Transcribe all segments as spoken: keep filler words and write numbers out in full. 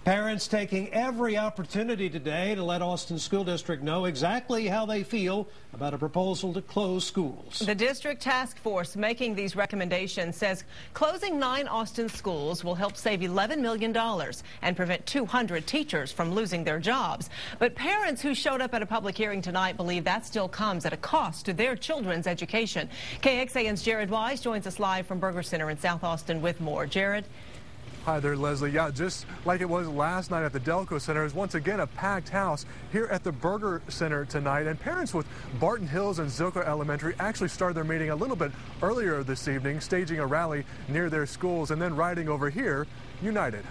Parents taking every opportunity today to let Austin School District know exactly how they feel about a proposal to close schools. The district task force making these recommendations says closing nine Austin schools will help save eleven million dollars and prevent two hundred teachers from losing their jobs. But parents who showed up at a public hearing tonight believe that still comes at a cost to their children's education. K X A N's Jared Wise joins us live from Berger Center in South Austin with more. Jared? Hi there, Leslie. Yeah, just like it was last night at the Delco Center, is once again a packed house here at the Berger Center tonight. And parents with Barton Hills and Zilker Elementary actually started their meeting a little bit earlier this evening, staging a rally near their schools and then riding over here, united.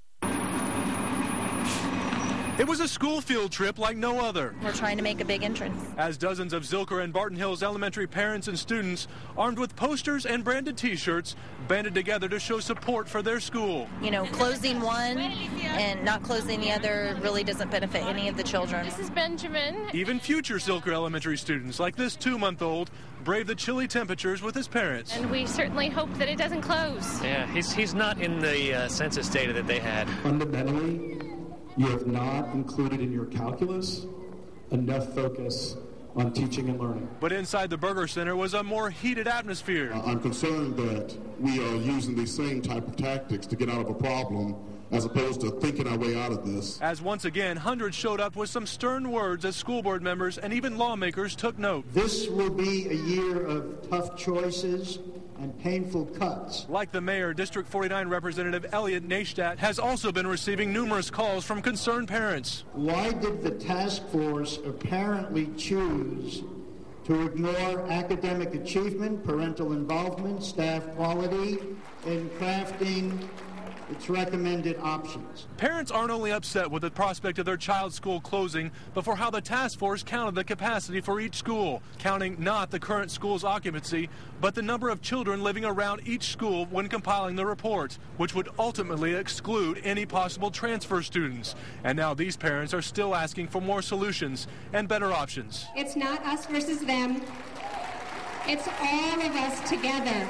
It was a school field trip like no other. We're trying to make a big entrance. As dozens of Zilker and Barton Hills Elementary parents and students, armed with posters and branded T-shirts, banded together to show support for their school. You know, closing one and not closing the other really doesn't benefit any of the children. This is Benjamin. Even future Zilker Elementary students, like this two-month-old, brave the chilly temperatures with his parents. And we certainly hope that it doesn't close. Yeah, he's, he's not in the uh, census data that they had. Fundamentally, you have not included in your calculus enough focus on teaching and learning. But inside the Berger Center was a more heated atmosphere. Uh, I'm concerned that we are using these same type of tactics to get out of a problem as opposed to thinking our way out of this. As once again, hundreds showed up with some stern words as school board members and even lawmakers took note. This will be a year of tough choices and painful cuts. Like the mayor, District forty-nine Representative Elliot Neistat has also been receiving numerous calls from concerned parents. Why did the task force apparently choose to ignore academic achievement, parental involvement, staff quality in crafting its recommended options? Parents aren't only upset with the prospect of their child's school closing, but for how the task force counted the capacity for each school, counting not the current school's occupancy, but the number of children living around each school when compiling the report, which would ultimately exclude any possible transfer students. And now these parents are still asking for more solutions and better options. It's not us versus them. It's all of us together.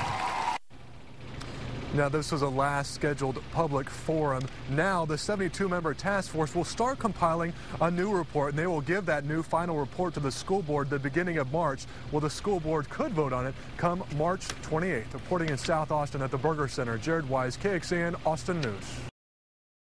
Now, this was a last scheduled public forum. Now, the seventy-two member task force will start compiling a new report, and they will give that new final report to the school board the beginning of March. Well, the school board could vote on it come March twenty-eighth. Reporting in South Austin at the Berger Center, Jared Wise, K X A N Austin News.